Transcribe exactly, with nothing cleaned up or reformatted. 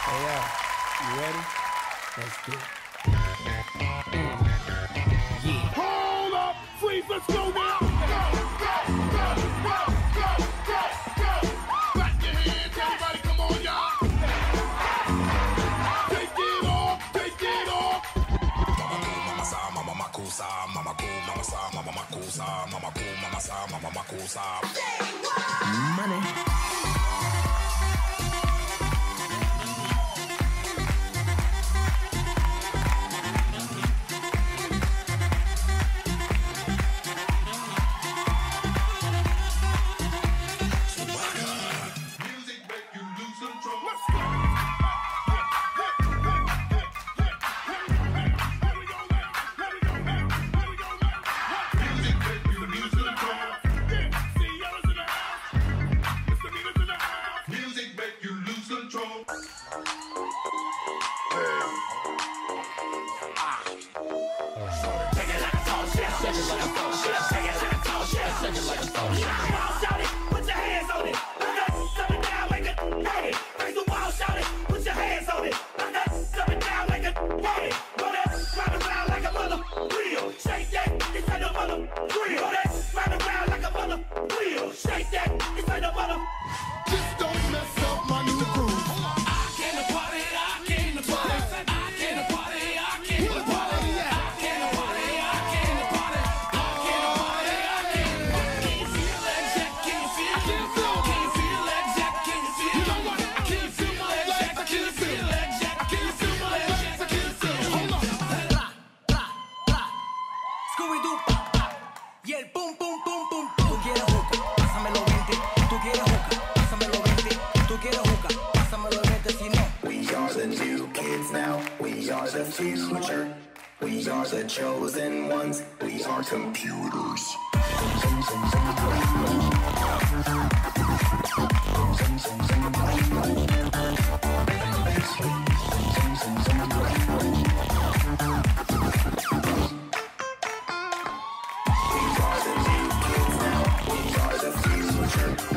Hey, yo, you ready? Let's do it. Yeah. Hold up, freeze, let's go now. Go, go, go, go, go, go, go. Clap your hands, everybody, come on, y'all. Take it off, take it off. Mama sa, mama makusa, mama cool, mama sa, mama makusa, mama cool, mama sa, mama makusa. Money. We are the chosen ones. We are computers. We are the new kids now. We are the future.